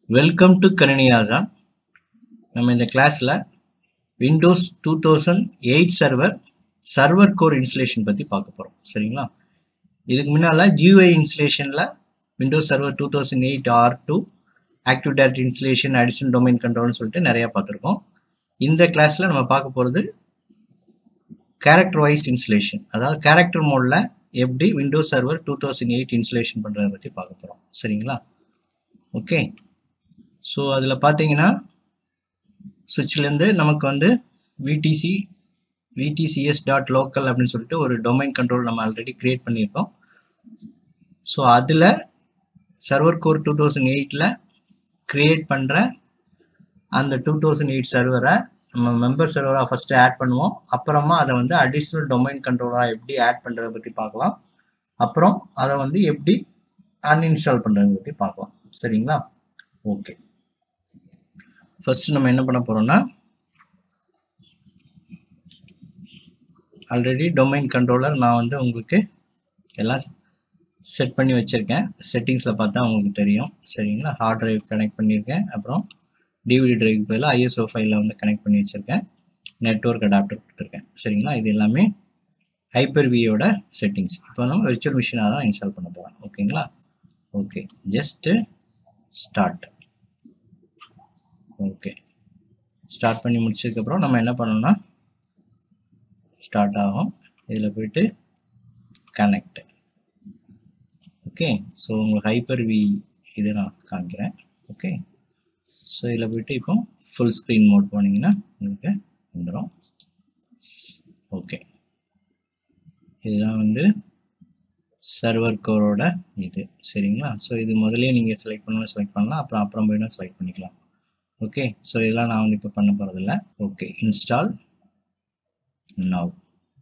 Welcome to கணினியாசா. நம்ம இந்த கிளாஸில் விண்டோஸ் 2008 சர்வர் கோர் இன்ஸ்டலேஷன் பற்றி பார்க்க போகிறோம். சரிங்களா? இதுக்கு முன்னால் GUI இன்ஸ்டலேஷனில் Windows server 2008 R2 active directory installation, additional domain கண்ட்ரோல்னு சொல்லிட்டு நிறையா பார்த்துருக்கோம். இந்த கிளாஸில் நம்ம பார்க்க போகிறது கேரக்டர் வைஸ் இன்ஸ்டலேஷன், அதாவது கேரக்டர் மோடில் எப்படி விண்டோஸ் சர்வர் 2008 இன்ஸ்டலேஷன் பண்ணுறதை பற்றி பார்க்க போகிறோம். சரிங்களா? ஓகே. ஸோ அதில் பார்த்தீங்கன்னா சுவிட்ச்லேருந்து நமக்கு வந்து VTCS.local அப்படின்னு சொல்லிட்டு ஒரு டொமைன் கண்ட்ரோல் நம்ம ஆல்ரெடி க்ரியேட் பண்ணியிருக்கோம். ஸோ அதில் சர்வர் கோர் 2008 க்ரியேட் பண்ணுற அந்த 2008 சர்வரை நம்ம மெம்பர் சர்வராக ஃபஸ்ட்டு ஆட் பண்ணுவோம். அப்புறமா அதை வந்து அடிஷ்னல் டொமைன் கண்ட்ரோலராக எப்படி ஆட் பண்ணுறதை பற்றி பார்க்கலாம். அப்புறம் அதை வந்து எப்படி அன்இன்ஸ்டால் பண்ணுறதை பற்றி பார்க்கலாம். சரிங்களா? ஓகே. ஃபர்ஸ்ட் நம்ம என்ன பண்ண போறோம்னா, ஆல்ரெடி டொமைன் கண்ட்ரோலர் நான் வந்து உங்களுக்கு எல்லாம் செட் பண்ணி வச்சுருக்கேன். செட்டிங்ஸில் பார்த்தா உங்களுக்கு தெரியும். சரிங்களா? ஹார்ட் டிரைவ் கனெக்ட் பண்ணியிருக்கேன். அப்புறம் டிவிடி டிரைவ் பதில் ISO ஃபைலில் வந்து கனெக்ட் பண்ணி வச்சுருக்கேன். நெட்வொர்க் அடாப்டர் கொடுத்துருக்கேன். சரிங்களா? இது எல்லாமே ஹைப்பர்-வியோட செட்டிங்ஸ். இப்போ நம்ம விர்ச்சுவல் மிஷினாக தான் இன்ஸ்டால் பண்ண போகிறோம். ஓகேங்களா? Okay, just start. Okay, start பண்ணி முடிச்சதுக்கப்புறம் நம்ம என்ன பண்ணோம்னா, ஸ்டார்ட் ஆகும். இதில் போயிட்டு கனெக்ட். ஓகே. ஸோ உங்களுக்கு ஹைப்பர்-வி இதை நான் காமிக்கிறேன். ஓகே. ஸோ இதில் போயிட்டு இப்போ ஃபுல் ஸ்க்ரீன் மோட் போனீங்கன்னா உங்களுக்கு வந்துடும். ஓகே, இதுதான் வந்து சர்வர் கோரோட இது. சரிங்களா? ஸோ இது முதலே நீங்கள் செலக்ட் பண்ணலாம். அப்புறம் போய்னா செலக்ட் பண்ணிக்கலாம். ஓகே. ஸோ இதெல்லாம் நான் வந்து இப்போ பண்ண போகிறதில்ல. Okay, install now.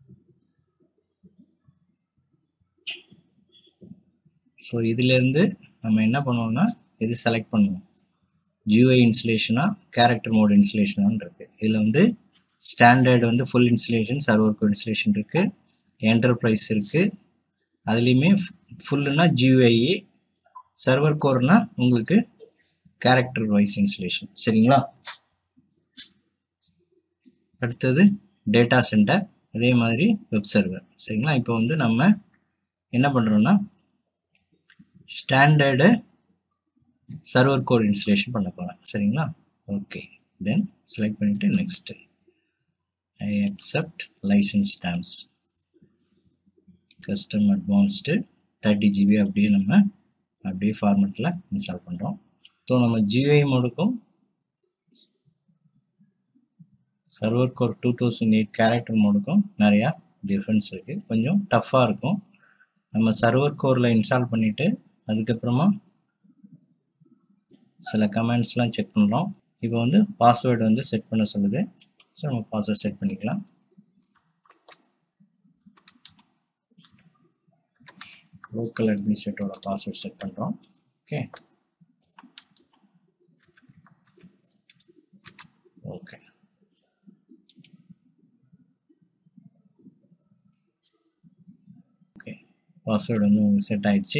ஸோ இதிலேருந்து நம்ம என்ன பண்ணுவோம்னா, இது செலக்ட் பண்ணுவோம். GUI இன்ஸ்டலேஷனா கேரக்டர் மோட் இன்ஸ்டலேஷனான்னு இருக்குது. இதில் வந்து ஸ்டாண்டர்ட் வந்து full installation, server core installation இருக்குது, என்டர்பிரைஸ் இருக்குது. அதுலேயுமே ஃபுல்லுனா GUI, சர்வர் கோர்னா உங்களுக்கு கேரக்டர் வைஸ் இன்ஸ்டலேஷன். சரிங்களா? அடுத்தது டேட்டா சென்டர், அதே மாதிரி வெப் சர்வர். சரிங்களா? இப்போ வந்து நம்ம என்ன பண்ணுறோம்னா, ஸ்டாண்டர்டு சர்வர் கோர் இன்ஸ்டலேஷன் பண்ண போகிறேன். சரிங்களா? ஓகே, தென் செலக்ட் பண்ணிவிட்டு next I accept license terms, custom advanced 30 GB அப்படியே நம்ம அப்படியே ஃபார்மெட்டில் இன்ஸ்டால் பண்ணுறோம். ஸோ நம்ம GUI மோடுக்கும் சர்வர் கோர் 2008 கேரக்டர் மோடுக்கும் நிறையா டிஃப்ரென்ஸ் இருக்குது. கொஞ்சம் டஃப்பாக இருக்கும். நம்ம சர்வர் கோரில் இன்ஸ்டால் பண்ணிவிட்டு அதுக்கப்புறமா சில கமெண்ட்ஸ்லாம் செக் பண்ணுறோம். இப்போ வந்து பாஸ்வேர்டு வந்து செட் பண்ண சொல்லுது. ஸோ நம்ம பாஸ்வேர்டு செட் பண்ணிக்கலாம். லோக்கல் அட்மினிஸ்ட்ரேட்டரோட பாஸ்வேர்டு செட் பண்ணுறோம். ஓகே. ஓகே, ஓகே, பாஸ்வேர்டு வந்து உங்களுக்கு செட் ஆயிடுச்சு.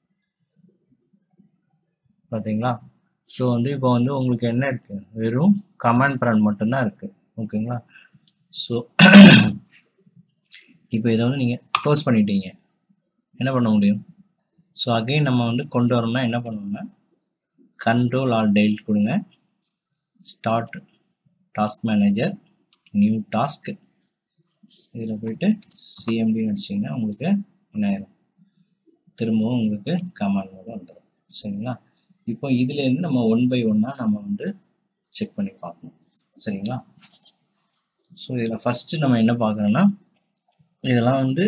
பார்த்தீங்களா? ஸோ வந்து இப்போ வந்து உங்களுக்கு என்ன இருக்குது, வெறும் கமாண்ட் ப்ராம்ப்ட் மட்டும்தான் இருக்குது. ஓகேங்களா? ஸோ இப்போ இதை வந்து நீங்கள் க்ளோஸ் பண்ணிட்டீங்க, என்ன பண்ண முடியும்? ஸோ அகைன் நம்ம வந்து கொண்டு வரோம்னா என்ன பண்ணணும்னா, Ctrl+Alt+Del கொடுங்க. Start task manager, new task. இதில் போயிட்டு CMDன்னு வச்சிங்கன்னா உங்களுக்கு என்ன ஆயிரும், திரும்பவும் உங்களுக்கு கமாண்ட் மோடு வந்துடும். சரிங்களா? இப்போ இதுலேருந்து நம்ம 1 by 1 நம்ம வந்து செக் பண்ணி பார்க்கணும். சரிங்களா? ஸோ இதில் ஃபஸ்ட்டு நம்ம என்ன பார்க்குறோன்னா, இதெல்லாம் வந்து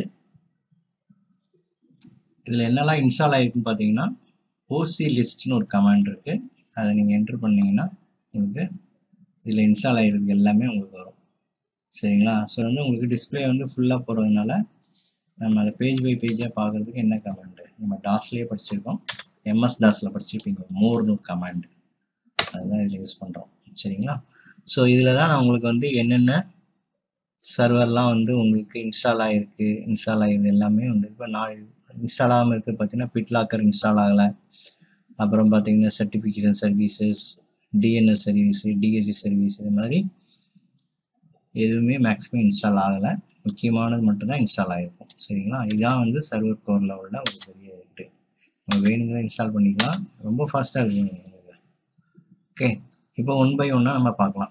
இதில் என்னெல்லாம் இன்ஸ்டால் ஆகிருக்குன்னு பார்த்தீங்கன்னா, OC லிஸ்ட்னு ஒரு கமாண்ட் இருக்குது. அதை நீங்கள் என்ட்ரு பண்ணிங்கன்னா உங்களுக்கு இதில் இன்ஸ்டால் ஆகிருக்கு எல்லாமே உங்களுக்கு வரும். சரிங்களா? ஸோ வந்து உங்களுக்கு டிஸ்பிளே வந்து ஃபுல்லாக போகிறதுனால நம்ம அதை பேஜ் பை பேஜாக பார்க்குறதுக்கு என்ன கமாண்டு நம்ம டாஸ்லேயே படிச்சிருக்கோம், MS DOSல படிச்சிருப்பீங்க, மோர்னு கமாண்டு, அதுதான் இதில் யூஸ் பண்ணுறோம். சரிங்களா? ஸோ இதில் தான் நான் உங்களுக்கு வந்து என்னென்ன சர்வர்லாம் வந்து உங்களுக்கு இன்ஸ்டால் ஆகிருக்கு எல்லாமே வந்து இப்போ நான் இன்ஸ்டால் ஆகாமல் இருக்குது பார்த்தீங்கன்னா, பிட்லாக்கர் இன்ஸ்டால் ஆகலை, அப்புறம் பார்த்தீங்கன்னா certification services, DNS service, DH service, இது மாதிரி எதுவுமே மேக்ஸிமம் இன்ஸ்டால் ஆகலை. முக்கியமானது மட்டும்தான் இன்ஸ்டால் ஆகிருக்கும். சரிங்களா? இதுதான் வந்து சர்வர் கோரில் உள்ள ஒரு பெரிய இது. நம்ம வேணுங்கிற இன்ஸ்டால் பண்ணிக்கலாம். ரொம்ப ஃபாஸ்ட்டாக இருக்கும் உங்களுக்கு. ஓகே, இப்போ 1 by 1 நம்ம பார்க்கலாம்.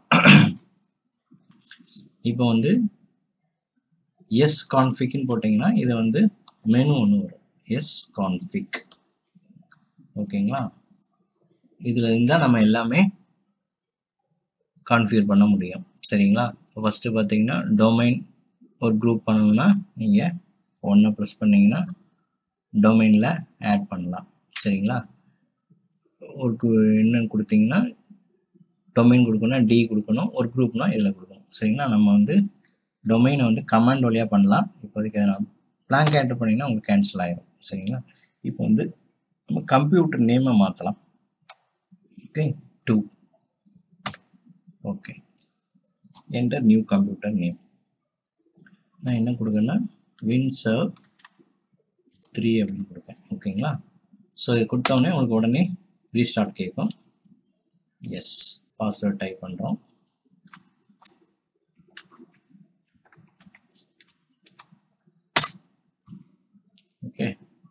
இப்போ வந்து எஸ் கான்ஃபிக்னு போட்டிங்கன்னா இது வந்து மெனு ஒன்று வரும், எஸ் கான்ஃபிக். ஓகேங்களா? இதில் இருந்தால் நம்ம எல்லாமே கான்ஃபிகர் பண்ண முடியும். சரிங்களா? இப்போ ஃபஸ்ட்டு பார்த்தீங்கன்னா டொமைன் ஒரு குரூப் பண்ணணும்னா நீங்கள் 1 ப்ரெஸ் பண்ணிங்கன்னா டொமைனில் ஆட் பண்ணலாம். சரிங்களா? ஒரு என்னன்னு கொடுத்தீங்கன்னா டொமைன் கொடுக்கணும், டி கொடுக்கணும், ஒரு குரூப்னா இதில் கொடுக்கணும். சரிங்களா? நம்ம வந்து டொமைனை வந்து கமாண்ட் வழியாக பண்ணலாம். இப்போதைக்கு அதை நான் பிளாங்க் என்டர் பண்ணிங்கன்னா உங்களுக்கு கேன்சல் ஆகிடும். சரிங்களா? இப்போ வந்து நம்ம கம்ப்யூட்டர் நேமை மாற்றலாம். Okay, 2. Okay, enter new computer name. நான் என்ன கொடுக்கேன்னா வின்சர்வ் 3 அப்படின்னு கொடுப்பேன். ஓகேங்களா? ஸோ இது கொடுத்தோடனே உங்களுக்கு உடனே ரீஸ்டார்ட் கேட்கும். எஸ், பாஸ்வேர்ட் டைப் பண்ணுறோம். ஓகே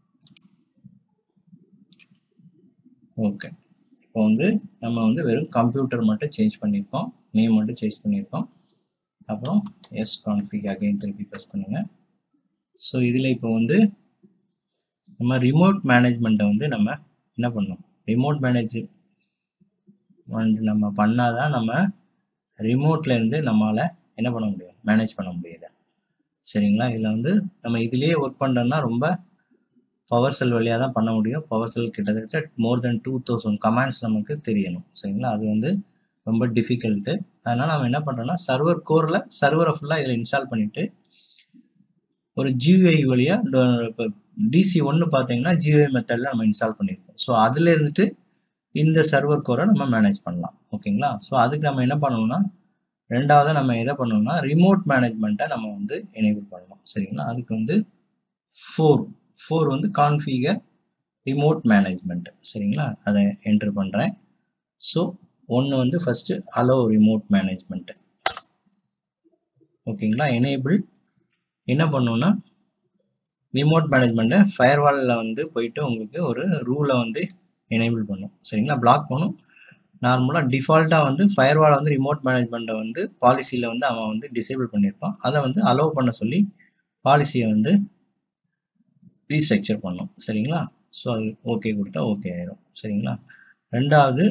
ஓகே, இப்போ வந்து நம்ம வந்து வெறும் கம்ப்யூட்டர் மட்டும் சேஞ்ச் பண்ணியிருக்கோம், நேம் மட்டும் சேஞ்ச் பண்ணியிருக்கோம். அப்புறம் எஸ் கான்ஃபிக் அகைன் திருப்பி ப்ரெஸ் பண்ணுங்கள். ஸோ இதில் இப்போ வந்து நம்ம ரிமோட் மேனேஜ்மெண்ட்டை வந்து நம்ம என்ன பண்ணோம், ரிமோட் மேனேஜ்மெண்ட் நம்ம பண்ணாதான் நம்ம ரிமோட்லேருந்து நம்மளால் என்ன பண்ண முடியும், மேனேஜ் பண்ண முடியுது. சரிங்களா? இதில் வந்து நம்ம இதிலேயே ஒர்க் பண்ணுறோன்னா ரொம்ப பவர் செல் வழியாக தான் பண்ண முடியும். பவர் செல் கிட்டத்தட்ட மோர் தென் 2000 கமாண்ட்ஸ் நமக்கு தெரியணும். சரிங்களா? அது வந்து ரொம்ப டிஃபிகல்ட்டு. அதனால் நம்ம என்ன பண்ணுறோன்னா சர்வர் கோரில் சர்வரை ஃபுல்லாக இதில் இன்ஸ்டால் பண்ணிவிட்டு ஒரு GUI வழியாக இப்போ DC1 பார்த்தீங்கன்னா GUI மெத்தடில் நம்ம இன்ஸ்டால் பண்ணியிருக்கோம். ஸோ அதில் இருந்துட்டு இந்த சர்வர் கோரை நம்ம மேனேஜ் பண்ணலாம். ஓகேங்களா? ஸோ அதுக்கு நம்ம என்ன பண்ணணும்னா ரெண்டாவது நம்ம எதை பண்ணணும்னா ரிமோட் மேனேஜ்மெண்ட்டை நம்ம வந்து எனேபிள் பண்ணணும். சரிங்களா? அதுக்கு வந்து 4 வந்து கான்ஃபிகர் ரிமோட் மேனேஜ்மெண்ட். சரிங்களா? அதை என்ட்ரு பண்ணுறேன். ஸோ 1 வந்து ஃபஸ்ட்டு அலோ ரிமோட் மேனேஜ்மெண்ட். ஓகேங்களா? எனேபிள் என்ன பண்ணணும்னா ரிமோட் மேனேஜ்மெண்ட்டை ஃபயர்வாலில் வந்து போயிட்டு உங்களுக்கு ஒரு ரூலை வந்து எனேபிள் பண்ணும். சரிங்களா? பிளாக் பண்ணும். நார்மலாக டிஃபால்ட்டாக வந்து ஃபயர்வாலை வந்து ரிமோட் மேனேஜ்மெண்ட்டை வந்து பாலிசியில் வந்து அவன் வந்து டிசேபிள் பண்ணியிருப்பான். அதை வந்து அலோவ் பண்ண சொல்லி பாலிசியை வந்து ரீஸ்ட்ரக்சர் பண்ணும். சரிங்களா? ஸோ அது ஓகே கொடுத்தா ஓகே ஆயிரும். சரிங்களா? ரெண்டாவது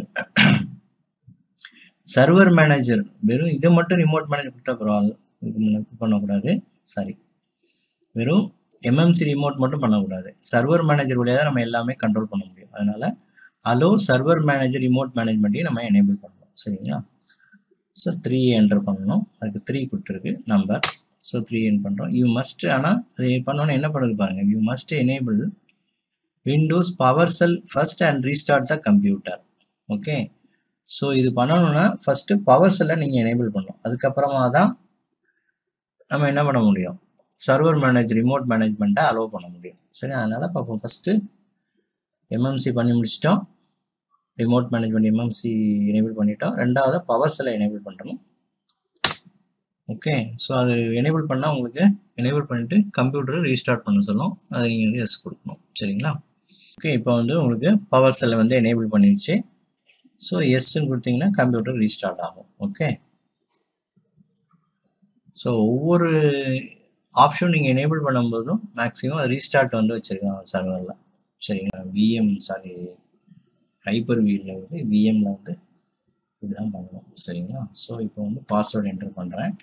சர்வர் மேனேஜர் வெறும் இதை மட்டும் ரிமோட் மேனேஜர் கொடுத்தா பரவாயில்ல, இதுக்கு பண்ணக்கூடாது. சாரி, வெறும் எம்எம்சி ரிமோட் மட்டும் பண்ணக்கூடாது. சர்வர் மேனேஜர் வழியாக தான் நம்ம எல்லாமே கண்ட்ரோல் பண்ண முடியும். அதனால அலோ சர்வர் மேனேஜர் ரிமோட் மேனேஜ்மெண்ட்டையும் நம்ம எனேபிள் பண்ணணும். சரிங்களா? ஸோ 3 என்டர் பண்ணணும். அதுக்கு 3 கொடுத்துருக்கு நம்பர். ஸோ 3 என் பண்ணுறோம். யூ மஸ்ட், ஆனால் அது பண்ணோன்னே என்ன பண்ணுறது பாருங்கள், you must enable Windows PowerShell first and restart the computer. Okay, so இது பண்ணணும்னா ஃபஸ்ட்டு பவர் செல்லை நீங்கள் எனேபிள் பண்ணணும். அதுக்கப்புறமா தான் நம்ம என்ன பண்ண முடியும், சர்வர் ரிமோட் மேனேஜ்மெண்ட்டை அலோவ் பண்ண முடியும். சரி, அதனால் பார்ப்போம். ஃபஸ்ட்டு எம்எம்சி பண்ணி முடிச்சிட்டோம், ரிமோட் மேனேஜ்மெண்ட் எம்எம்சி எனேபிள் பண்ணிட்டோம். ரெண்டாவது பவர் செல்லை எனேபிள் பண்ணணும். ஓகே, ஸோ அது எனேபிள் பண்ணால் உங்களுக்கு எனேபிள் பண்ணிவிட்டு கம்ப்யூட்டரை ரீஸ்டார்ட் பண்ண சொல்லும். அதை நீங்கள் வந்து எஸ் கொடுக்கணும். சரிங்களா? ஓகே, இப்போ வந்து உங்களுக்கு பவர் செல்லை வந்து எனேபிள் பண்ணிடுச்சு. ஸோ எஸ்ன்னு கொடுத்தீங்கன்னா கம்ப்யூட்டர் ரீஸ்டார்ட் ஆகும். ஓகே, ஸோ ஒவ்வொரு ஆப்ஷன் நீங்கள் எனேபிள் பண்ணும்போதும் மேக்ஸிமம் ரீஸ்டார்ட் வந்து வச்சுருக்காங்க சர்வரில். சரிங்களா? ஹைப்பர்-வியில் வந்து விஎம்மில் வந்து இதுதான் பண்ணணும். சரிங்களா? ஸோ இப்போ வந்து பாஸ்வேர்டு என்டர் பண்ணுறேன்.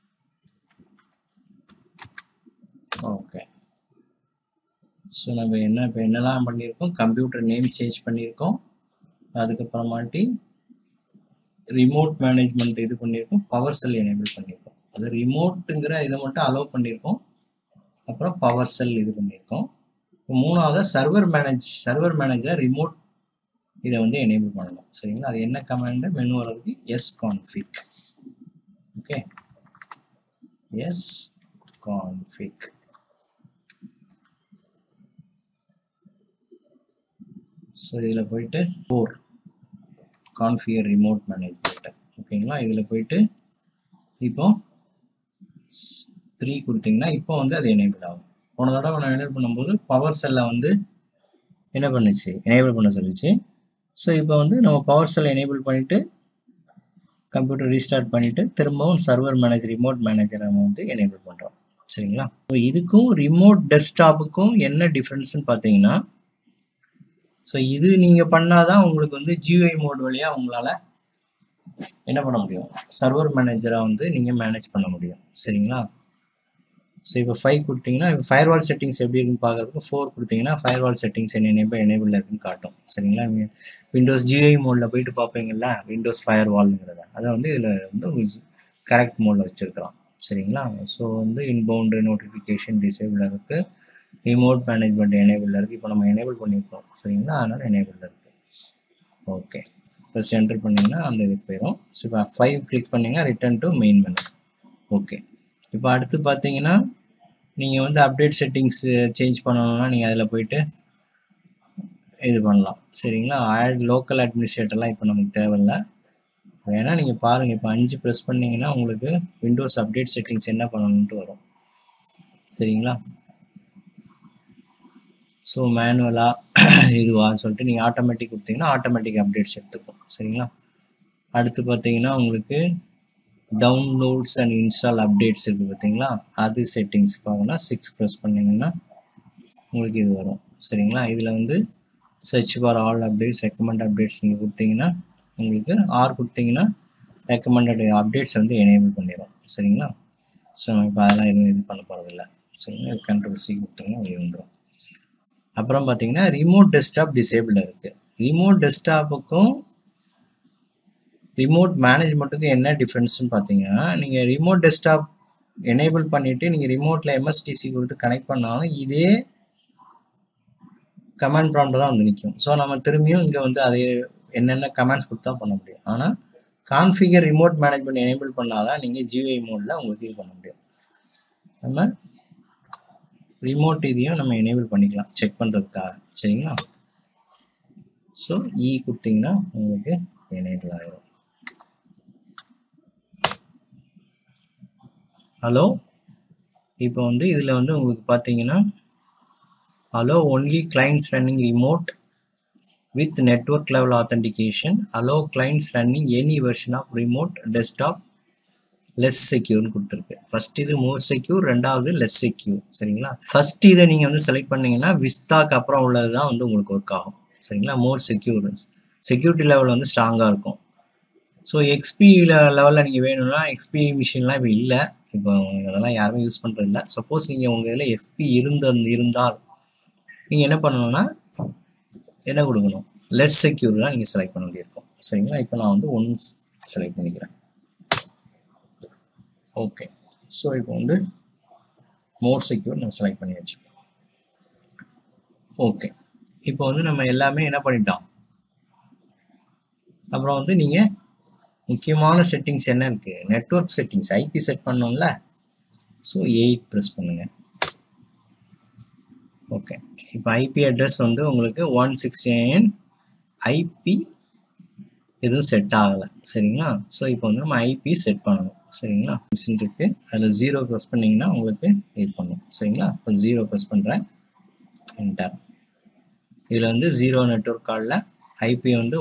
ஓகே, ஸோ நம்ம இப்போ என்னெல்லாம் பண்ணியிருக்கோம், கம்ப்யூட்டர் நேம் சேஞ்ச் பண்ணியிருக்கோம், அதுக்கப்புறமாட்டி ரிமோட் மேனேஜ்மெண்ட் இது பண்ணியிருக்கோம், பவர் செல் எனேபிள் பண்ணியிருக்கோம். அது ரிமோட்டுங்கிற இதை மட்டும் அலோவ் பண்ணியிருக்கோம், அப்புறம் பவர் செல் இது பண்ணியிருக்கோம். மூணாவது சர்வர் மேனேஜர் ரிமோட் இதை வந்து எனேபிள் பண்ணணும். சரிங்களா? அது என்ன கமாண்டு, மெனு வரதுக்கு sconfig. Okay, sconfig. So இதில் போயிட்டு 4 கான்ஃபிகர் ரிமோட் மேனேஜ்மெண்ட். ஓகேங்களா, இதில் போயிட்டு இப்போ 3 கொடுத்தீங்கன்னா இப்போ வந்து அது எனேபிள் ஆகும். போன தடவை நான் எனேபிள் பண்ணும்போது பவர் செல்லை வந்து என்ன பண்ணுச்சு, எனேபிள் பண்ண சொல்லிச்சு. ஸோ இப்போ வந்து நம்ம பவர் செல் எனேபிள் பண்ணிவிட்டு கம்ப்யூட்டர் ரீஸ்டார்ட் பண்ணிவிட்டு திரும்பவும் சர்வர் மேனேஜர் ரிமோட் மேனேஜரை நம்ம வந்து எனேபிள் பண்ணுறோம். சரிங்களா, ஸோ இதுக்கும் ரிமோட் டெஸ்க்டாப்புக்கும் என்ன டிஃப்ரென்ஸ்னு பார்த்தீங்கன்னா, ஸோ இது நீங்கள் பண்ணாதான் உங்களுக்கு வந்து GUI மோட் வழியாக உங்களால் என்ன பண்ண முடியும், சர்வர் மேனேஜரை வந்து நீங்கள் மேனேஜ் பண்ண முடியும். சரிங்களா, ஸோ இப்போ 5 கொடுத்தீங்கன்னா இப்போ ஃபயர்வால் செட்டிங்ஸ் எப்படி இருக்குன்னு பார்க்குறதுக்கு 4 கொடுத்தீங்கன்னா ஃபயர்வால் செட்டிங்ஸ் எனேபிள் இருக்குன்னு காட்டும். சரிங்களா, நீங்கள் விண்டோஸ் GUI மோடில் போயிட்டு பார்ப்பீங்களா, விண்டோஸ் ஃபயர்வால்ங்கிறத அதை வந்து இதில் வந்து கரெக்ட் மோடில் வச்சுருக்கிறோம். சரிங்களா, ஸோ வந்து இன்பவுண்டு நோட்டிஃபிகேஷன் டிசேபிள் இருக்குது, ரிமோட் மேனேஜ்மெண்ட் எனேபிள் இருக்குது. இப்போ நம்ம எனேபிள் பண்ணியிருக்கோம். சரிங்களா, அதனால் எனேபிள் இருக்குது. ஓகே, ப்ளஸ் என்டர் பண்ணிங்கன்னா அந்த இதுக்கு போயிடும். ஸோ இப்போ 5 கிளிக் பண்ணிங்கன்னா return to main menu. Okay, இப்போ அடுத்து பார்த்தீங்கன்னா நீங்கள் வந்து அப்டேட் செட்டிங்ஸ் சேஞ்ச் பண்ணணும்னா நீங்கள் அதில் போயிட்டு இது பண்ணலாம். சரிங்களா, லோக்கல் அட்மினிஸ்ட்ரேட்டர்லாம் இப்போ நமக்கு தேவையில்லை. வேணால் நீங்கள் பாருங்கள், இப்போ 5 ப்ரெஸ் பண்ணிங்கன்னா உங்களுக்கு விண்டோஸ் அப்டேட் செட்டிங்ஸ் என்ன பண்ணணுன்ட்டு வரும். சரிங்களா, ஸோ மேனுவலாக இதுவான்னு சொல்லிட்டு நீங்கள் ஆட்டோமேட்டிக் கொடுத்தீங்கன்னா ஆட்டோமேட்டிக் அப்டேட்ஸ் எடுத்துக்கும். சரிங்களா, அடுத்து பார்த்தீங்கன்னா உங்களுக்கு டவுன்லோட்ஸ் அண்ட் இன்ஸ்டால் அப்டேட்ஸ் இருக்குது பார்த்தீங்களா, அது செட்டிங்ஸ் பார்க்கணும்னா 6 ப்ரெஸ் பண்ணிங்கன்னா உங்களுக்கு இது வரும். சரிங்களா, இதில் வந்து search for all updates, recommend updates நீங்கள் கொடுத்தீங்கன்னா உங்களுக்கு ஆர் கொடுத்தீங்கன்னா ரெக்கமெண்டட் அப்டேட்ஸ் வந்து எனேபிள் பண்ணிடும். சரிங்களா, ஸோ நம்ம இப்போ அதெல்லாம் எதுவும் இது பண்ண போகிறதில்ல. சரிங்களா, கண்ட்ரோல் C கொடுத்தீங்கன்னா அது வந்துடும். அப்புறம் பார்த்தீங்கன்னா ரிமோட் டெஸ்க்டாப் டிசேபிள் இருக்குது. ரிமோட் டெஸ்க்டாப்புக்கும் ரிமோட் மேனேஜ்மெண்ட்டுக்கும் என்ன டிஃப்ரென்ஸ்னு பார்த்தீங்கன்னா, நீங்கள் ரிமோட் டெஸ்க்டாப் எனேபிள் பண்ணிவிட்டு நீங்கள் ரிமோட்டில் MSTC கொடுத்து கனெக்ட் பண்ணாலும் இதே கமாண்ட் ப்ராம்ப்ட் தான் வந்து நிற்கும். ஸோ நம்ம திரும்பியும் இங்கே வந்து அதே என்னென்ன கமாண்ட்ஸ் கொடுத்தா பண்ண முடியும். ஆனால் கான்ஃபிகர் ரிமோட் மேனேஜ்மெண்ட் எனேபிள் பண்ணாதான் நீங்கள் GUI மோடில் உங்களுக்கு இது பண்ண முடியும். நம்ம ரிமோட் இதையும் நம்ம எனேபிள் பண்ணிக்கலாம் செக் பண்ணுறதுக்காக. சரிங்களா, ஸோ E கொடுத்தீங்கன்னா உங்களுக்கு எனேபிள் ஆகிடும். ஹலோ, இப்போ வந்து இதில் வந்து உங்களுக்கு பார்த்தீங்கன்னா allow only clients running remote with network level authentication, allow clients running any version of remote desktop less secure கொடுத்துருக்கு. ஃபர்ஸ்ட் இது மோர் செக்யூர், ரெண்டாவது லெஸ் செக்யூர். சரிங்களா, ஃபர்ஸ்ட் இதை நீங்கள் வந்து செலக்ட் பண்ணீங்கன்னா விஸ்தாக்கு அப்புறம் உள்ளது தான் வந்து உங்களுக்கு ஒர்க் ஆகும். சரிங்களா, மோர் செக்யூர், செக்யூரிட்டி லெவல் வந்து ஸ்ட்ராங்காக இருக்கும். ஸோ XP லெவலில் நீங்கள் வேணும்னா XP மிஷின்லாம் இப்போ இல்லை, இப்போ அதெல்லாம் யாருமே யூஸ் பண்ணுறது இல்லை. சப்போஸ் நீங்கள் உங்கள் இதில் XP இருந்தால் நீங்கள் என்ன பண்ணணும்னா என்ன கொடுக்கணும், லெஸ் செக்யூர் தான் நீங்கள் செலக்ட் பண்ண வேண்டியிருக்கும். சரிங்களா, இப்போ நான் வந்து 1 செலக்ட் பண்ணிக்கிறேன். ஓகே, ஸோ இப்போ வந்து மோர் செக்யூர் நம்ம செலக்ட் பண்ணி வச்சுக்கலாம். ஓகே, இப்போ வந்து நம்ம எல்லாமே என்ன பண்ணிட்டோம். அப்புறம் வந்து நீங்கள் முக்கியமான செட்டிங்ஸ் என்ன இருக்குது, நெட்வொர்க் செட்டிங்ஸ் IP செட் பண்ணோம்ல. ஸோ 8 ப்ரெஸ் பண்ணுங்கள். ஓகே, இப்போ IP அட்ரஸ் வந்து உங்களுக்கு 169 IP எதுவும் செட் ஆகலை. சரிங்களா, ஸோ இப்போ வந்து நம்ம IP செட் பண்ணணும். சரிங்களா, இருக்குது அதில் 0 ப்ரெஸ் பண்ணிங்கன்னா உங்களுக்கு இது பண்ணும். சரிங்களா, இப்போ 0 ப்ரெஸ் பண்ணுறேன், என்டர். இதில் வந்து 0 நெட்வொர்க் காலில் IP வந்து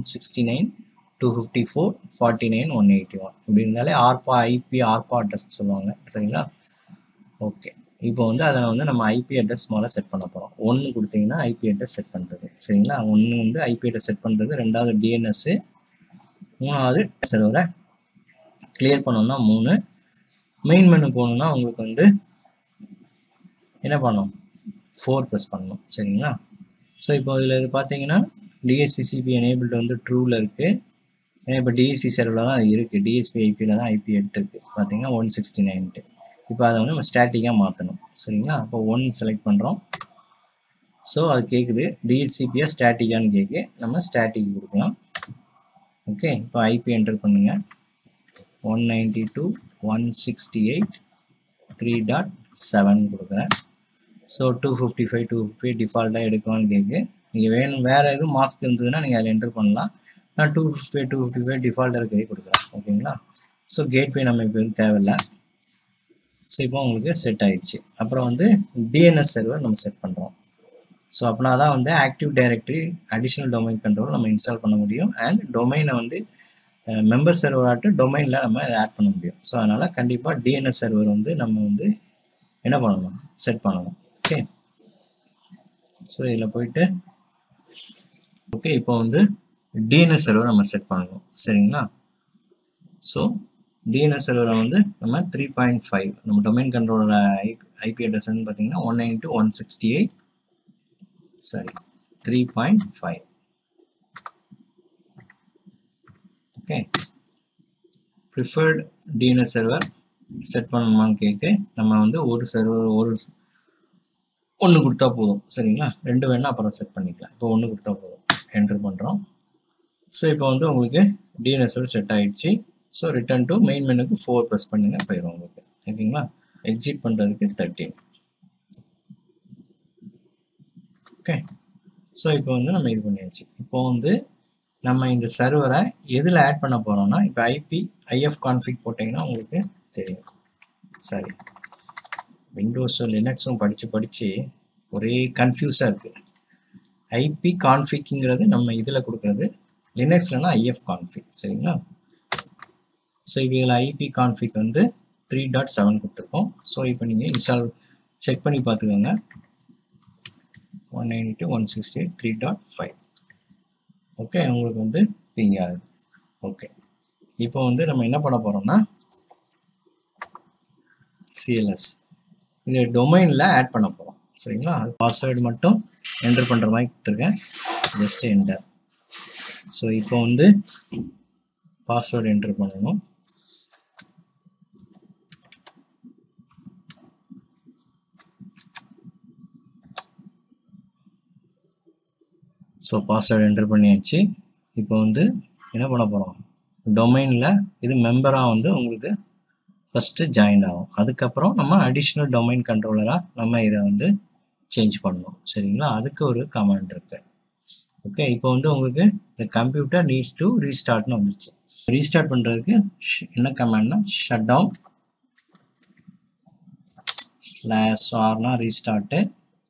169.254.49.181 இப்படி இருந்தாலே IP ஆர்பா அட்ரஸ் சொல்லுவாங்க. சரிங்களா, ஓகே, இப்போ வந்து அதை வந்து நம்ம IP அட்ரஸ் முதல்ல செட் பண்ண போகிறோம். 1 கொடுத்தீங்கன்னா IP அட்ரஸ் செட் பண்ணுறது. சரிங்களா, 1 வந்து IP அட்ரஸ் செட் பண்ணுறது, ரெண்டாவது DNS, மூணாவது சர்வரை கிளியர் பண்ணோம்னா 3. மெயின் மெனு போகணுன்னா உங்களுக்கு வந்து என்ன பண்ணணும், 4 ப்ரெஸ் பண்ணணும். சரிங்களா, ஸோ இப்போ இதில் இது பார்த்தீங்கன்னா DHCP எனேபிள்டு வந்து ட்ரூவில் இருக்குது. ஏன்னா இப்போ DHCP சர்வரில் தான் அது இருக்குது, DHCP IPயில் தான் IP எடுத்துருக்கு பார்த்தீங்கன்னா 169. இப்போ அதை வந்து நம்ம ஸ்டாட்டிக்காக மாற்றணும். சரிங்களா, இப்போ 1 செலக்ட் பண்ணுறோம். ஸோ அது கேட்குது DHCPயா ஸ்டாட்டிக்கான்னு கேட்கு, நம்ம ஸ்டாட்டிக் கொடுக்கலாம். ஓகே, இப்போ IP என்டர் பண்ணுங்கள். 192.168.3.7 கொடுக்குறேன். ஸோ 255 டிஃபால்ட்டாக எடுக்கலான்னு கேட்கு. நீங்கள் வேணும் வேறு எதுவும் மாஸ்க் இருந்ததுன்னா நீங்கள் அதில் என்டர் பண்ணலாம். நான் 255 டிஃபால்ட்டாக இருக்கே கொடுக்குறேன். ஓகேங்களா? ஸோ கேட்வே நம்ம இப்போ எதுவும் தேவையில்லை. ஸோ இப்போ உங்களுக்கு செட் ஆகிடுச்சு. அப்புறம் வந்து டிஎன்எஸ் சர்வர் நம்ம செட் பண்ணுறோம். ஸோ அப்படின்னா தான் வந்து active directory additional domain control நம்ம இன்ஸ்டால் பண்ண முடியும். அண்ட் டொமைனை வந்து மெம்பர் சர்வர் ஆட்டு டொமைனில் நம்ம அதை ஆட் பண்ண முடியும். ஸோ அதனால் கண்டிப்பாக டிஎன்எஸ் சர்வர் வந்து நம்ம வந்து என்ன பண்ணணும், செட் பண்ணணும். ஓகே, ஸோ இதில் போயிட்டு ஓகே இப்போ வந்து டிஎன்எஸ் சர்வர் நம்ம செட் பண்ணணும். சரிங்களா? ஸோ டிஎன்எஸ் சர்வரை வந்து நம்ம 3.5 நம்ம டொமைன் கண்ட்ரோலோட ஐபி அட்ரஸ் வந்து பார்த்தீங்கன்னா 192.168 சரி 3.5. Okay, preferred DNS server set பண்ணணுமான்னு கேட்கு நம்ம வந்து ஒரு சர்வர் ஒன்று கொடுத்தா போதும். சரிங்களா? 2 வேணால் அப்புறம் செட் பண்ணிக்கலாம். இப்போ 1 கொடுத்தா போதும். என்டர் பண்ணுறோம். ஸோ இப்போ வந்து உங்களுக்கு டிஎன்எஸ் சர்வர் செட் ஆகிடுச்சு. ஸோ ரிட்டர்ன் டு மெயின் மெனுக்கு 4 ப்ரெஸ் பண்ணுங்கள், போயிடும் உங்களுக்கு. ஓகேங்களா? எக்ஸிட் பண்ணுறதுக்கு 13. ஓகே, ஸோ இப்போ வந்து நம்ம இது பண்ணியாச்சு. இப்போ வந்து நம்ம இந்த சர்வரை எதில் ஆட் பண்ண போகிறோம்னா, இப்போ IF கான்ஃபிக் போட்டிங்கன்னா உங்களுக்கு தெரியும். சரி, விண்டோஸும் லினக்ஸும் படித்து ஒரே கன்ஃபியூஸாக இருக்குது. ஐபி கான்ஃபிக்ங்கிறது நம்ம இதில் கொடுக்குறது, லினக்ஸ்லனா IF கான்ஃபிக். சரிங்களா? ஸோ இப்போ இதில் ஐபி கான்ஃபிக் வந்து 3.7 கொடுத்துருக்கோம். ஸோ இப்போ நீங்கள் இன்ஸ்டால் செக் பண்ணி பார்த்துக்கோங்க. 192.168 3.5. ஓகே, உங்களுக்கு வந்து பிங் ஆகுது. ஓகே, இப்போ வந்து நம்ம என்ன பண்ண போகிறோம்னா CLS இது டொமைனில் ஆட் பண்ண போகிறோம். சரிங்களா? அது பாஸ்வேர்டு மட்டும் என்டர் பண்ணுற மாதிரி கொடுத்துருக்கேன். Just enter. ஸோ இப்போ வந்து பாஸ்வேர்டு என்டர் பண்ணணும். ஸோ பாஸ்வேர்டு என்டர் பண்ணியாச்சு. இப்போ வந்து என்ன பண்ண போகிறோம், டொமைனில் இது மெம்பராக வந்து உங்களுக்கு ஃபஸ்ட்டு ஜாயின் ஆகும். அதுக்கப்புறம் நம்ம அடிஷ்னல் டொமைன் கண்ட்ரோலராக நம்ம இதை வந்து சேஞ்ச் பண்ணணும். சரிங்களா? அதுக்கு ஒரு கமாண்ட் இருக்குது. ஓகே, இப்போ வந்து உங்களுக்கு இந்த கம்ப்யூட்டர் நீட்ஸ் டு ரீஸ்டார்ட்னு வந்துருச்சு. ரீஸ்டார்ட் பண்ணுறதுக்கு என்ன கமாண்ட்னா ஷட்டவுன் /r ரீஸ்டார்ட்டு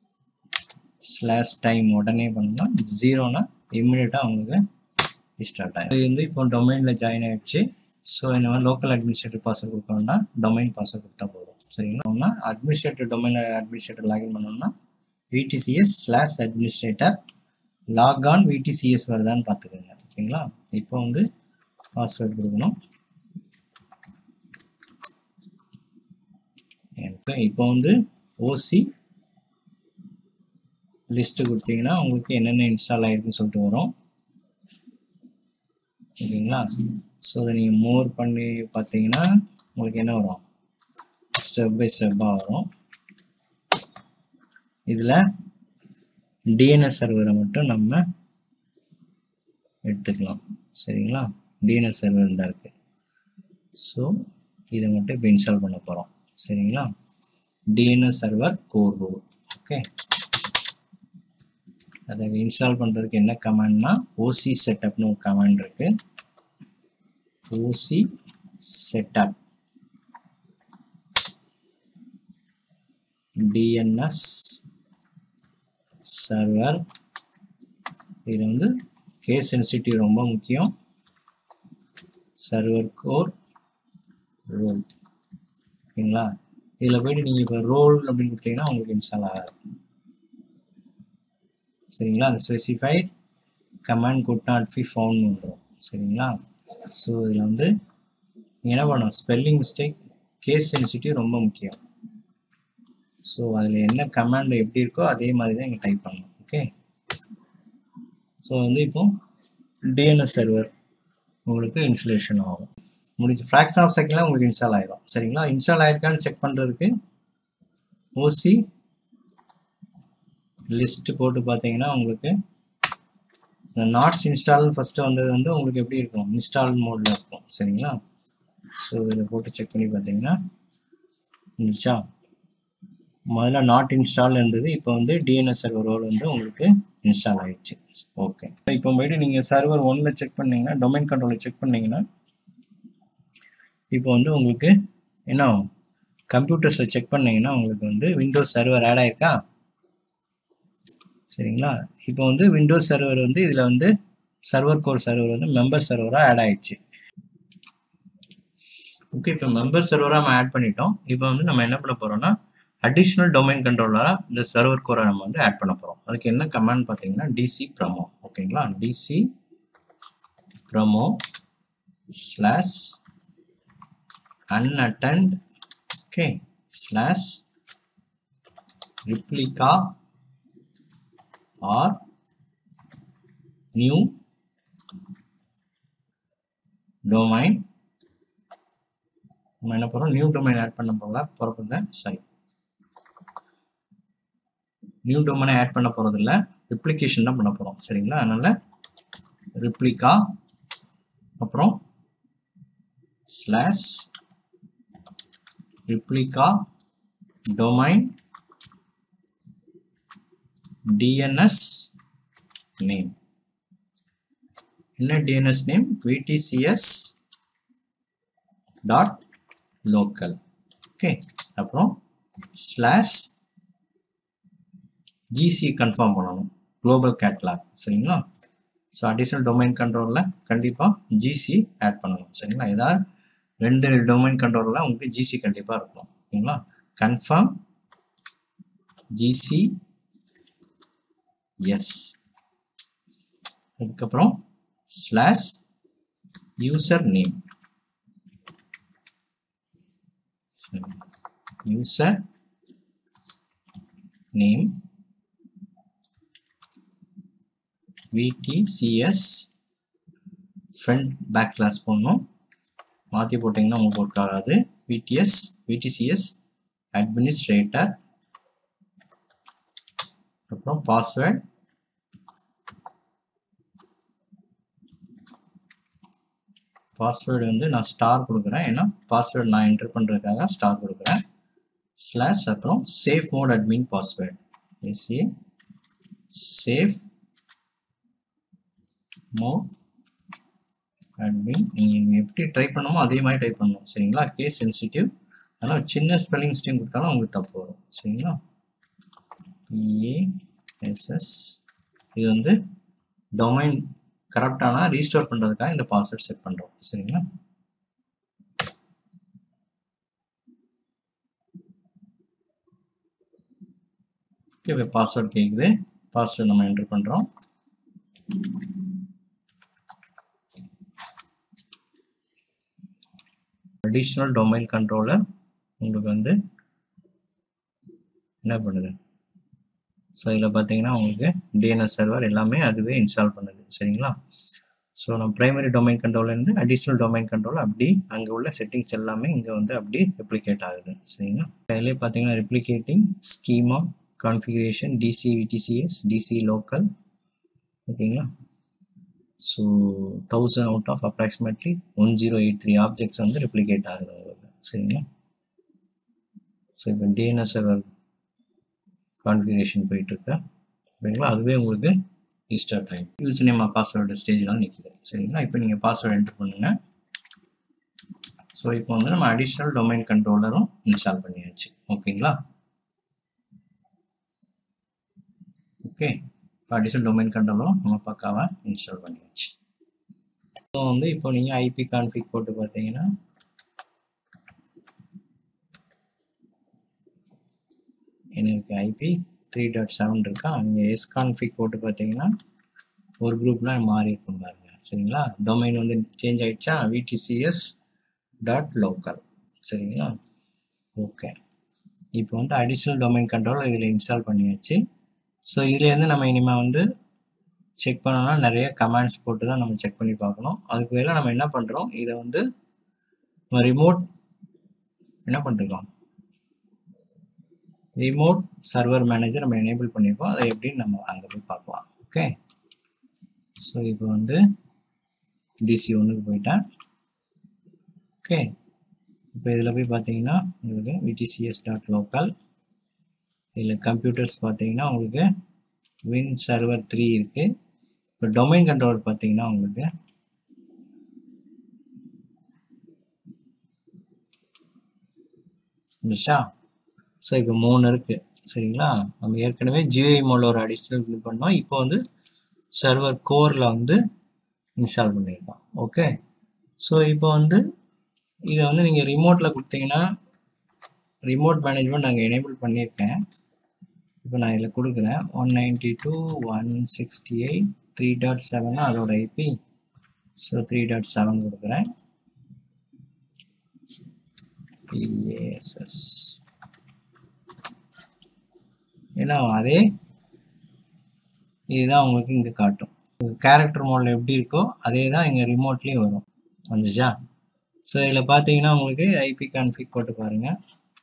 /time உடனே பண்ணால் 0னா இம்மிடியட்டாக உங்களுக்கு ரீஸ்டார்ட் ஆகும். இது வந்து இப்போ டொமைனில் ஜாயின் ஆகிடுச்சு. ஸோ இந்த மாதிரி லோக்கல் அட்மினிஸ்ட்ரேட்டிவ் பாஸ்வேர்ட் கொடுக்கணும்னா டொமைன் பாஸ்வேர்ட் கொடுத்தா போதும். சரிங்களா? அட்மினிஸ்ட்ரேட்டர் லாகின் பண்ணணும்னா VTCS/administrator லாகான் VTCS வருதான்னு பார்த்துக்கோங்க. ஓகேங்களா? இப்போ வந்து பாஸ்வேர்டு கொடுக்கணும். இப்போ வந்து OC லிஸ்ட்டு கொடுத்தீங்கன்னா உங்களுக்கு என்னென்ன இன்ஸ்டால் ஆகிருக்குன்னு சொல்லிட்டு வரும். ஓகேங்களா? ஸோ அதை நீங்கள் மோர் பண்ணி பார்த்தீங்கன்னா உங்களுக்கு என்ன வரும், ஸ்டெப் பை ஸ்டெப்பாக வரும். இதில் டிஎன்எஸ் சர்வரை மட்டும் நம்ம எடுத்துக்கலாம். சரிங்களா? டிஎன்எஸ் சர்வர் தான் இருக்குது. ஸோ இதை மட்டும் இப்போ இன்ஸ்டால் பண்ண போகிறோம். சரிங்களா? DNS server core role. Okay, அதை இன்ஸ்டால் பண்ணுறதுக்கு என்ன கமாண்ட்னா OC செட்டப்னு ஒரு கமாண்ட் இருக்குது. OC setup DNS server. இது வந்து கேஸ் சென்சிட்டிவ் ரொம்ப முக்கியம். Server core role. ஓகேங்களா? இதில் போய்ட்டு நீங்கள் இப்போ ரோல் அப்படின்னு கொடுத்தீங்கன்னா உங்களுக்கு இன்ஸ்டால் ஆகாது. சரிங்களா? அந்த specified command could not be found வந்துடும். சரிங்களா? ஸோ இதில் வந்து நீங்கள் என்ன பண்ணணும், ஸ்பெல்லிங் மிஸ்டேக், கேஸ் சென்சிட்டிவ் ரொம்ப முக்கியம். ஸோ அதில் என்ன கமாண்ட் எப்படி இருக்கோ அதே மாதிரி தான் இங்கே டைப் பண்ணணும். ஓகே, ஸோ வந்து இப்போ டிஎன்எஸ் சர்வர் உங்களுக்கு இன்ஸ்டாலேஷன் ஆகும். முடிஞ்சு ஃப்ராக்ஷன் ஆஃப் செகண்ட்லாம் உங்களுக்கு இன்ஸ்டால் ஆகிடும். சரிங்களா? இன்ஸ்டால் ஆகிருக்கான்னு செக் பண்ணுறதுக்கு OC லிஸ்ட்டு போட்டு பார்த்தீங்கன்னா உங்களுக்கு இந்த நாட்ஸ் இன்ஸ்டால் ஃபஸ்ட்டு வந்தது வந்து உங்களுக்கு எப்படி இருக்கும், இன்ஸ்டால் மோடில் இருக்கும். சரிங்களா? ஸோ இதில் போட்டு செக் பண்ணி பார்த்தீங்கன்னா இருந்துச்சா, முதல்ல நாட் இன்ஸ்டால் இருந்தது. இப்போ வந்து டிஎன்எஸ் சர்வர் ரோல் வந்து உங்களுக்கு இன்ஸ்டால் ஆயிடுச்சு. ஓகே, இப்போ போய்ட்டு நீங்கள் சர்வர் 1ல் செக் பண்ணிங்கன்னா, டொமைன் கண்ட்ரோலில் செக் பண்ணிங்கன்னா, இப்போ வந்து உங்களுக்கு என்ன ஆகும், கம்ப்யூட்டர்ஸில் செக் பண்ணிங்கன்னா உங்களுக்கு வந்து விண்டோஸ் சர்வர் ஆட் ஆயிருக்கா. சரிங்களா, இப்போ வந்து விண்டோஸ் சர்வர் வந்து இதில் வந்து சர்வர் கோர் சர்வர் வந்து மெம்பர் சர்வராக ஆட் ஆயிடுச்சு. ஓகே, இப்போ மெம்பர் சர்வராக நம்ம ஆட் பண்ணிட்டோம். இப்போ வந்து நம்ம என்ன பண்ண போகிறோம்னா, அடிஷ்னல் டொமைன் கண்ட்ரோலராக இந்த சர்வர் கோரை நம்ம வந்து ஆட் பண்ண போகிறோம். அதுக்கு என்ன கமாண்ட் பார்த்தீங்கன்னா டிசி ப்ரமோ. ஓகேங்களா, DC promo slash unattend okay slash replica or new domain. நம்ம என்ன பண்ணுறோம், நியூ டொமைன் ஆட் பண்ண போகிறதில்ல, நியூ டொமைனை ஆட் பண்ண போகிறதில்ல, ரிப்ளிகேஷன் தான் பண்ண போகிறோம். சரிங்களா, அதனால் ரிப்ளிகா அப்புறம் slash replica domain DNS name. என்ன DNS name? VTCS dot local. Okay, அப்புறம் ஸ்லாஷ் GC கன்ஃபார்ம் பண்ணணும், குளோபல் கேட்லாக். சரிங்களா, ஸோ அடிஷனல் டொமைன் கண்ட்ரோலில் கண்டிப்பாக GC ஆட் பண்ணணும். சரிங்களா, ஏதாவது 2 டொமைன் கண்ட்ரோலில் உங்களுக்கு GC கண்டிப்பாக இருக்கணும். ஓகேங்களா, கன்ஃபார்ம் GC எஸ், அதுக்கப்புறம் slash user name, user name VTCS front back slash போடணும், மாற்றி போட்டிங்கன்னா உங்களுக்கு ஒர்க் ஆகாது. VTCS அட்மினிஸ்ட்ரேட்டர், அப்புறம் பாஸ்வேர்ட், வந்து நான் ஸ்டார் கொடுக்குறேன், ஏன்னா பாஸ்வேர்டு நான் என்டர் பண்ணுறதுக்காக ஸ்டார் கொடுக்குறேன். ஸ்லாஷ் அப்புறம் safe mode admin password, safe mode admin. நீங்கள் எப்படி டைப் பண்ணணுமோ அதே மாதிரி டைப் பண்ணணும். சரிங்களா, கேஸ் சென்சிட்டிவ், அதனால் சின்ன ஸ்பெல்லிங் மிஸ்டேக் கொடுத்தாலும் உங்களுக்கு தப்பு வரும். சரிங்களா, EASS இது வந்து டொமைன் கரெக்டானா ரீஸ்டோர் பண்ணுறதுக்காக இந்த பாஸ்வேர்ட் செட் பண்ணுறோம். சரிங்களா, ஓகே, பாஸ்வேர்ட் கேட்குது, பாஸ்வேர்ட் நம்ம என்டர் பண்ணுறோம். அடிஷ்னல் டொமைன் கண்ட்ரோலர் உங்களுக்கு வந்து என்ன பண்ணுது, ஸோ இதில் பார்த்தீங்கன்னா உங்களுக்கு DNS சர்வர் எல்லாமே அதுவே இன்ஸ்டால் பண்ணுது. சரிங்களா, ஸோ நம்ம ப்ரைமரி டொமைன் கண்ட்ரோலேருந்து அடிஷ்னல் டொமைன் கண்ட்ரோல் அப்படி அங்கே உள்ள செட்டிங்ஸ் எல்லாமே இங்கே வந்து அப்படி ரெப்ளிகேட் ஆகுது. சரிங்களா, அதிலே பார்த்தீங்கன்னா replicating schema configuration DC VTCS DC local. ஓகேங்களா, so 1000 out of approximately 1083 objects வந்து ரெப்ளிகேட் ஆகுது உங்களுக்கு. சரிங்களா, ஸோ இப்போ DNS சர்வர் கான்ஃபிகரேஷன் போயிட்டுருக்கு. ஓகேங்களா, அதுவே உங்களுக்கு ரீஸ்டார்ட் ஆகிடும். யூசர் நேம் பாஸ்வேர்டு ஸ்டேஜ்லாம் நிற்கிது. சரிங்களா, இப்போ நீங்கள் பாஸ்வேர்டு என்டர் பண்ணுங்கள். ஸோ இப்போ வந்து நம்ம அடிஷ்னல் டொமைன் கண்ட்ரோலரும் இன்ஸ்டால் பண்ணியாச்சு. ஓகேங்களா, ஓகே, இப்போ அடிஷ்னல் டொமைன் கண்ட்ரோலரும் நம்ம பக்காவாக இன்ஸ்டால் பண்ணியாச்சு. ஸோ வந்து இப்போ நீங்கள் IP கான்ஃபிக் போட்டு பார்த்தீங்கன்னா எனக்கு IP 3.7 இருக்கா, அங்கே SConfig போட்டு பார்த்தீங்கன்னா ஒரு குரூப்லாம் மாறி இருக்கும் பாருங்க. சரிங்களா, டொமைன் வந்து சேஞ்ச் ஆகிடுச்சா, VTCS.local. சரிங்களா, ஓகே, இப்போ வந்து அடிஷ்னல் டொமைன் கண்ட்ரோல் இதில் இன்ஸ்டால் பண்ணியாச்சு. ஸோ இதுலேருந்து நம்ம இனிமேல் வந்து செக் பண்ணோம்னா நிறைய கமாண்ட்ஸ் போட்டு தான் நம்ம செக் பண்ணி பார்க்கணும். அதுக்கு வேலை நம்ம என்ன பண்ணுறோம், இதை வந்து நம்ம ரிமோட் என்ன பண்ணிருக்கோம், ரிமோட் சர்வர் மேனேஜர் நம்ம எனேபிள் பண்ணியிருக்கோம். அதை எப்படின்னு நம்ம அங்கே போய் பார்க்கலாம். ஓகே, ஸோ இப்போ வந்து DC 1க்கு போயிட்டேன். ஓகே, இப்போ இதில் போய் பார்த்தீங்கன்னா உங்களுக்கு VTCS.local, இதில் கம்ப்யூட்டர்ஸ் பார்த்தீங்கன்னா உங்களுக்கு வின் சர்வர் 3 இருக்கு. இப்போ டொமைன் கண்ட்ரோலர் பார்த்தீங்கன்னா உங்களுக்கு இருந்துச்சா. ஸோ இப்போ 3 இருக்கு சரிங்களா. நம்ம ஏற்கனவே GUI மோடில் ஒரு அடிஷ்னல் இது பண்ணோம். இப்போ வந்து சர்வர் கோரில் வந்து இன்ஸ்டால் பண்ணியிருக்கோம். ஓகே, ஸோ இப்போ வந்து இதை வந்து நீங்கள் ரிமோட்டில் கொடுத்தீங்கன்னா ரிமோட் மேனேஜ்மெண்ட் நாங்கள் எனேபிள் பண்ணியிருக்கேன். இப்போ நான் இதில் கொடுக்குறேன் 192.168.3.7 அதோட ஐபி. ஸோ 3.7 கொடுக்குறேன். PASS ஏன்னா அதே இதுதான் உங்களுக்கு இங்கே காட்டும். கேரக்டர் மோடில் எப்படி இருக்கோ அதே தான் இங்கே ரிமோட்லேயும் வரும். வந்துச்சா. ஸோ இதில் பார்த்தீங்கன்னா உங்களுக்கு ஐபி கான்ஃபிக் போட்டு பாருங்கள்.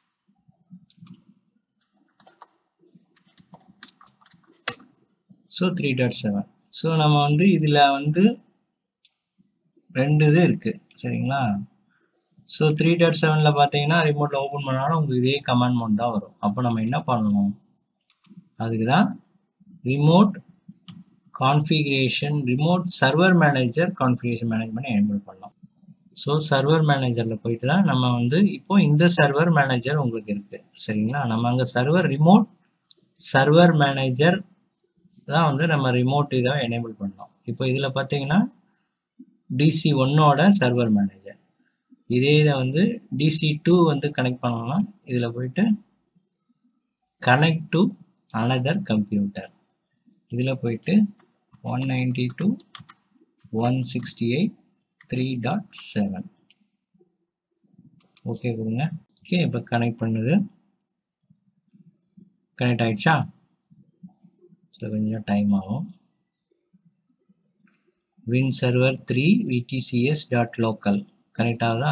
ஸோ 3.7. ஸோ நம்ம வந்து இதில் வந்து 2 இது இருக்குது சரிங்களா. ஸோ 3.7ல் பார்த்தீங்கன்னா ரிமோட்டில் ஓப்பன் பண்ணாலும் உங்களுக்கு இதே கமாண்ட் மோட் தான் வரும். அப்போ நம்ம என்ன பண்ணணும், அதுக்கு தான் remote configuration remote server manager configuration management enable பண்ணலாம். ஸோ சர்வர் மேனேஜரில் போயிட்டு தான் நம்ம வந்து இப்போ இந்த சர்வர் மேனேஜர் உங்களுக்கு இருக்குது சரிங்களா. நம்ம அங்கே ரிமோட் சர்வர் மேனேஜர் தான் வந்து நம்ம ரிமோட் இதை எனேபிள் பண்ணோம். இப்போ இதில் பார்த்தீங்கன்னா DC1ஓட சர்வர் மேனேஜர். இதே இதை வந்து DC2 வந்து கனெக்ட் பண்ணோம்னா இதில் போயிட்டு கனெக்ட் டு அனதர் கம்ப்யூட்டர். இதில் போயிட்டு 192.168.3.7 ஓகே கொடுங்க. ஓகே, இப்போ கனெக்ட் பண்ணுது. கனெக்ட் ஆகிடுச்சா. ஸோ கொஞ்சம் டைம் ஆகும். வின் சர்வர் 3 VTCS.local கனெக்ட் ஆகுதா.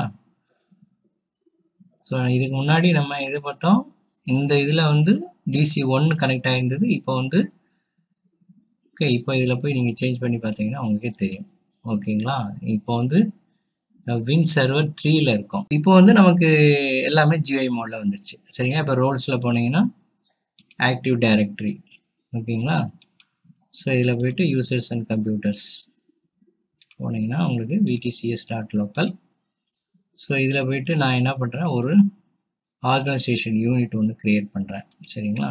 ஸோ இதுக்கு முன்னாடி நம்ம இது பார்த்தோம், இந்த இதில் வந்து DC1 கனெக்ட் ஆகிருந்தது. இப்போ வந்து ஓகே, இப்போ இதில் போய் நீங்கள் சேஞ்ச் பண்ணி பார்த்தீங்கன்னா உங்களுக்கே தெரியும். ஓகேங்களா. இப்போ வந்து வின் சர்வர் 3ல் இருக்கும். இப்போ வந்து நமக்கு எல்லாமே GUI மோடில் வந்துடுச்சு சரிங்களா. இப்போ ரோல்ஸில் போனீங்கன்னா ஆக்டிவ் டைரக்டரி ஓகேங்களா. ஸோ இதில் போயிட்டு யூசர்ஸ் அண்ட் கம்ப்யூட்டர்ஸ் போனீங்கன்னா உங்களுக்கு VTCS.local. ஸோ இதில் போயிட்டு நான் என்ன பண்ணுறேன், ஒரு ஆர்கனைசேஷன் யூனிட் ஒன்று க்ரியேட் பண்ணுறேன் சரிங்களா.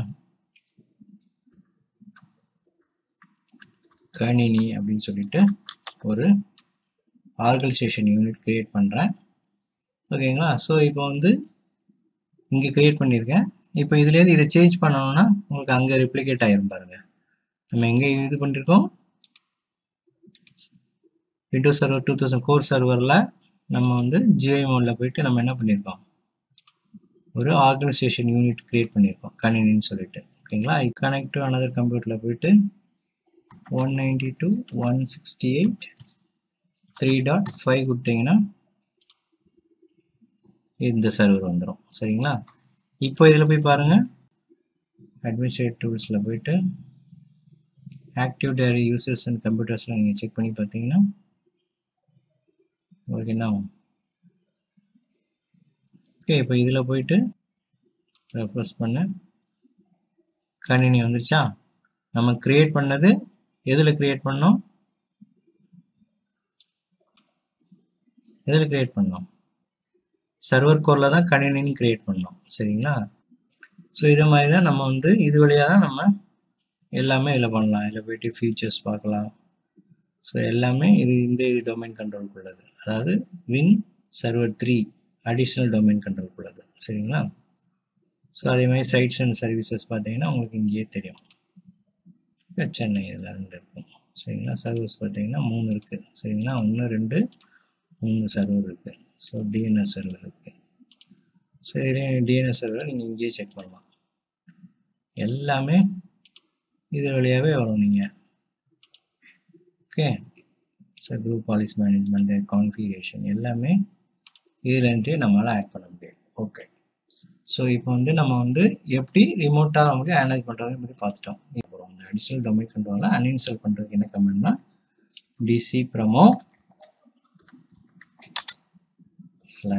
கணினி அப்படின்னு சொல்லிட்டு ஒரு ஆர்கனைசேஷன் யூனிட் க்ரியேட் பண்ணுறேன் ஓகேங்களா. ஸோ இப்போ வந்து இங்கே க்ரியேட் பண்ணியிருக்கேன். இப்போ இதுலேருந்து இதை சேஞ்ச் பண்ணணும்னா உங்களுக்கு அங்கே ரிப்ளிகேட் ஆகிரும் பாருங்கள். நம்ம எங்கே இது பண்ணியிருக்கோம், விண்டோஸ் சர்வர் 2000 கோர் சர்வரில் நம்ம வந்து GUI மோடில் போயிட்டு நம்ம என்ன பண்ணியிருக்கோம், ஒரு ஆர்கனைசேஷன் யூனிட் க்ரியேட் பண்ணியிருக்கோம் கணினின்னு சொல்லிட்டு ஓகேங்களா. கனெக்ட் டு அனதர் கம்ப்யூட்டரில் போயிட்டு 192.168.3.5 கொடுத்தீங்கன்னா இந்த சர்வர் வந்துடும் சரிங்களா. இப்போ இதில் போய் பாருங்கள், அட்மினிஸ்ட்ரேட்டிவ் டூல்ஸில் போயிட்டு ஆக்டிவ் டைரக்டரி யூசர்ஸ் அண்ட் கம்ப்யூட்டர்ஸில் நீங்கள் செக் பண்ணி பார்த்தீங்கன்னா உங்களுக்கு என்ன ஆகும். ஓகே, இப்போ இதில் போயிட்டு ரெஃப்ரெஷ் பண்ண கணினி வந்துருச்சா. நம்ம க்ரியேட் பண்ணது எதில் க்ரியேட் பண்ணோம், சர்வர் கோரில் தான் கணினின்னு க்ரியேட் பண்ணோம் சரிங்களா. ஸோ இதை மாதிரி தான் நம்ம வந்து இது வழியாக தான் நம்ம எல்லாமே இதில் பண்ணலாம். இதில் போயிட்டு ஃபீச்சர்ஸ் பார்க்கலாம். ஸோ எல்லாமே இந்த டொமைன் கண்ட்ரோலுக்குள்ளது, அதாவது வின் சர்வர் 3 அடிஷ்னல் டொமைன் கண்ட்ரோலுக்குள்ளது சரிங்களா. ஸோ அதே மாதிரி சைட்ஸ் அண்ட் சர்வீசஸ் பார்த்தீங்கன்னா உங்களுக்கு இங்கேயே தெரியும். சென்னை இதில் 2 இருக்கும் சரிங்களா. சர்வீஸ் பார்த்தீங்கன்னா 3 இருக்குது சரிங்களா. 1 2 3 சர்வர் இருக்குது. ஸோ DNS சர்வர் இருக்குது. ஸோ DNS சர்வர் நீங்கள் இங்கேயே செக் பண்ணலாம். எல்லாமே இது வழியாகவே வரும் நீங்கள். Okay, so group policy management configuration எல்லாமே இதுலேருந்தே நம்மளால் ஆட் பண்ண முடியாது. ஓகே, ஸோ இப்போ வந்து நம்ம வந்து எப்படி ரிமோட்டாக நமக்கு மேனேஜ் பண்ணுறதுன்னு பற்றி பார்த்துட்டோம். அப்புறம் அந்த அடிஷ்னல் டொமைன் கண்ட்ரோலை அன்இன்ஸ்டால் பண்ணுறதுக்கு என்ன கமெண்ட்னா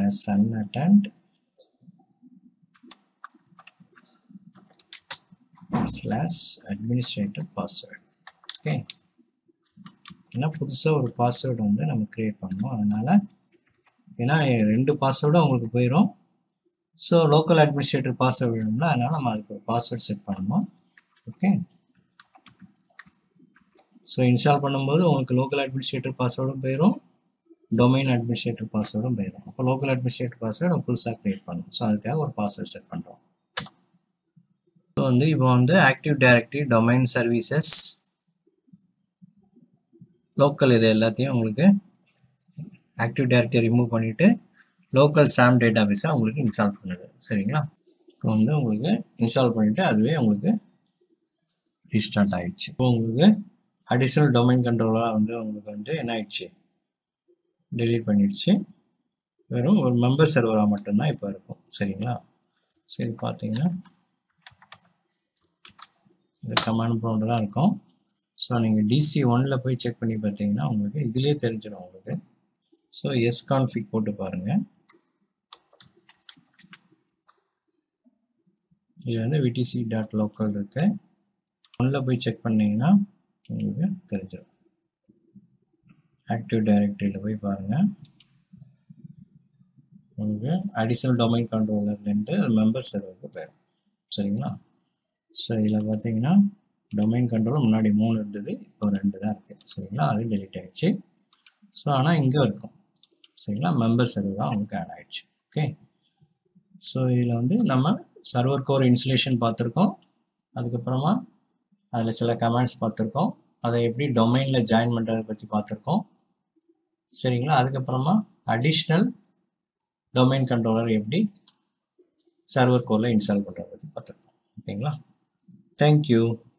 dcpromo/unattend administrator password. ஓகே, ஏன்னா புதுசாக ஒரு பாஸ்வேர்டு வந்து நம்ம க்ரியேட் பண்ணணும். அதனால் ஏன்னா 2 பாஸ்வேர்டும் உங்களுக்கு போயிடும். ஸோ லோக்கல் அட்மினிஸ்ட்ரேட்டர் பாஸ்வேர்டு வேணும்ல, அதனால் நம்ம அதுக்கு ஒரு பாஸ்வேர்ட் செட் பண்ணணும். ஓகே, ஸோ இன்ஸ்டால் பண்ணும்போது உங்களுக்கு லோக்கல் அட்மினிஸ்ட்ரேட்டர் பாஸ்வேர்டும் போயிடும், டொமைன் அட்மினிஸ்ட்ரேட்டர் பாஸ்வேர்டும் போயிடும். அப்போ லோக்கல் அட்மினிஸ்ட்ரேட்டர் பாஸ்வேர்டு நம்ம புதுசாக க்ரியேட் பண்ணணும். ஸோ அதுக்காக ஒரு பாஸ்வேர்ட் செட் பண்ணுறோம். ஸோ வந்து இப்போ வந்து active directory, domain services, local இது எல்லாத்தையும் உங்களுக்கு ஆக்டிவ் டைரக்டரி ரிமூவ் பண்ணிவிட்டு லோக்கல் சாம் டேட்டாபேஸை உங்களுக்கு இன்ஸ்டால் பண்ணுது. சரிங்களா? இப்போ வந்து உங்களுக்கு இன்ஸ்டால் பண்ணிவிட்டு அதுவே உங்களுக்கு ரீஸ்டார்ட் ஆகிடுச்சு. இப்போ உங்களுக்கு அடிஷ்னல் டொமைன் கண்ட்ரோலாக வந்து உங்களுக்கு வந்து என்ன ஆயிடுச்சு, டெலீட் பண்ணிடுச்சு. வெறும் ஒரு மெம்பர் சர்வராக மட்டும்தான் இப்போ இருக்கும். சரிங்களா? ஸோ இது பார்த்தீங்கன்னா இது கமாண்ட் ப்ராம்ப்ட்லாம் இருக்கும். ஸோ நீங்கள் DC1 போய் செக் பண்ணி பார்த்தீங்கன்னா உங்களுக்கு இதிலே தெரிஞ்சிடும் உங்களுக்கு. ஸோ sconfig போட்டு பாருங்கள். இது வந்து vtc.local இருக்கு. 1 போய் செக் பண்ணிங்கன்னா உங்களுக்கு தெரிஞ்சிடும். ஆக்டிவ் டைரக்டரியில் போய் பாருங்கள், உங்களுக்கு அடிஷ்னல் டொமைன் கண்ட்ரோலர்லேருந்து மெம்பர் சர்வருக்கு போயிடும். சரிங்களா? ஸோ இதில் பார்த்தீங்கன்னா டொமைன் கண்ட்ரோல் முன்னாடி 3 இருந்தது, இப்போ 2 தான் இருக்குது. சரிங்களா? அது டெலிட் ஆகிடுச்சு. ஸோ ஆனால் இங்கே இருக்கும். சரிங்களா? மெம்பர் சர்வராக உங்களுக்கு ஆட் ஆகிடுச்சு. ஓகே, ஸோ இதில் வந்து நம்ம சர்வர் கோர் இன்ஸ்டலேஷன் பார்த்துருக்கோம். அதுக்கப்புறமா அதில் சில கமெண்ட்ஸ் பார்த்துருக்கோம். அதை எப்படி டொமைனில் ஜாயின் பண்ணுறதை பற்றி பார்த்துருக்கோம். சரிங்களா? அதுக்கப்புறமா அடிஷ்னல் டொமைன் கண்ட்ரோலர் எப்படி சர்வர் கோரில் இன்ஸ்டால் பண்ணுறதை பற்றி பார்த்துருக்கோம். ஓகேங்களா? தேங்க்யூ.